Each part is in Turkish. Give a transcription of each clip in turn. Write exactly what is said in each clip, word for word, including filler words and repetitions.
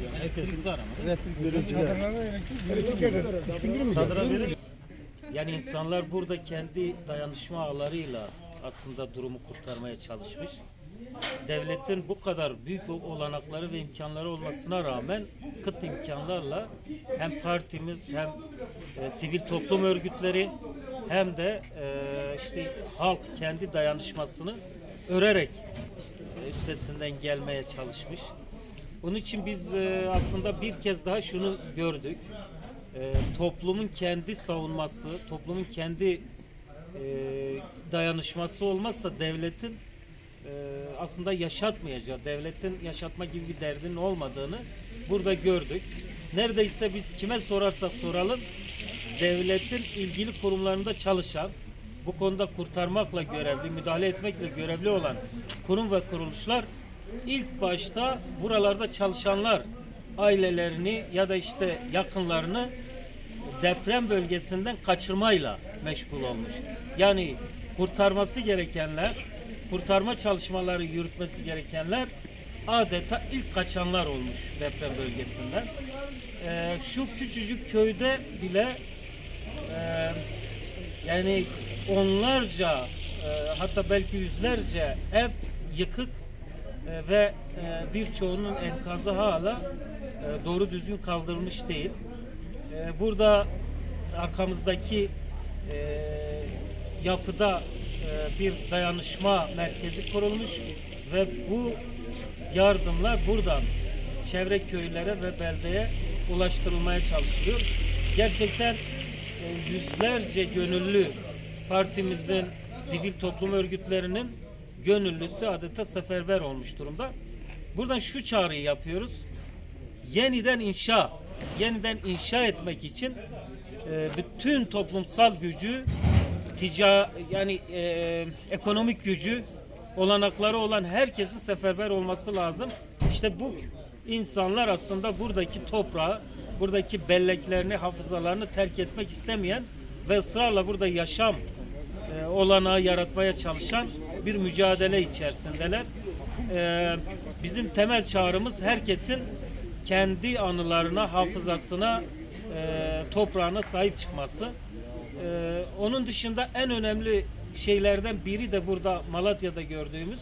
Yani elektrik var ama. Elektrik görüntüler. Çadıra verir. Yani insanlar burada kendi dayanışma ağlarıyla aslında durumu kurtarmaya çalışmış. Devletin bu kadar büyük olanakları ve imkanları olmasına rağmen kıt imkanlarla hem partimiz hem e, sivil toplum örgütleri hem de e, işte halk kendi dayanışmasını örerek e, üstesinden gelmeye çalışmış. Bunun için biz e, aslında bir kez daha şunu gördük. E, toplumun kendi savunması, toplumun kendi e, dayanışması olmazsa devletin e, aslında yaşatmayacağı, devletin yaşatma gibi bir derdinin olmadığını burada gördük. Neredeyse biz kime sorarsak soralım, devletin ilgili kurumlarında çalışan, bu konuda kurtarmakla görevli, müdahale etmekle görevli olan kurum ve kuruluşlar ilk başta buralarda çalışanlar ailelerini ya da işte yakınlarını deprem bölgesinden kaçırmayla meşgul olmuş. Yani kurtarması gerekenler, kurtarma çalışmaları yürütmesi gerekenler adeta ilk kaçanlar olmuş deprem bölgesinden. Ee, şu küçücük köyde bile e, yani onlarca e, hatta belki yüzlerce ev yıkık e, ve e, birçoğunun enkazı hala e, doğru düzgün kaldırılmış değil. E, burada arkamızdaki e, yapıda e, bir dayanışma merkezi kurulmuş ve bu yardımlar buradan çevre köylere ve beldeye ulaştırılmaya çalışılıyor. Gerçekten e, yüzlerce gönüllü partimizin, sivil toplum örgütlerinin gönüllüsü adeta seferber olmuş durumda. Buradan şu çağrıyı yapıyoruz. Yeniden inşa, yeniden inşa etmek için e, bütün toplumsal gücü, tica yani e, ekonomik gücü, olanakları olan herkesin seferber olması lazım. İşte bu insanlar aslında buradaki toprağı, buradaki belleklerini, hafızalarını terk etmek istemeyen ve ısrarla burada yaşam e, olanağı yaratmaya çalışan bir mücadele içerisindeler. E, bizim temel çağrımız herkesin kendi anılarına, hafızasına, e, toprağına sahip çıkması. E, onun dışında en önemli şeylerden biri de burada Malatya'da gördüğümüz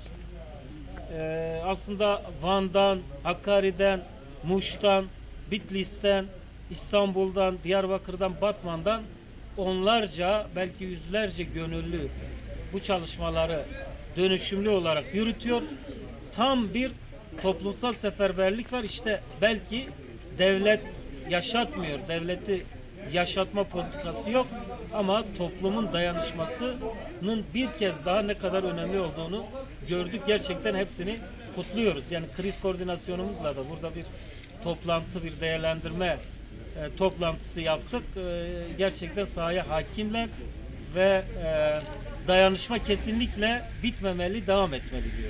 e, aslında Van'dan, Hakkari'den, Muş'tan, Bitlis'ten, İstanbul'dan, Diyarbakır'dan, Batman'dan onlarca belki yüzlerce gönüllü bu çalışmaları dönüşümlü olarak yürütüyor. Tam bir toplumsal seferberlik var. İşte belki devlet yaşatmıyor, devleti yaşatma politikası yok ama toplumun dayanışmasının bir kez daha ne kadar önemli olduğunu gördük. Gerçekten hepsini kutluyoruz. Yani kriz koordinasyonumuzla da burada bir toplantı, bir değerlendirme e, toplantısı yaptık. E, gerçekten sahaya hakimler ve e, dayanışma kesinlikle bitmemeli, devam etmeli diyor.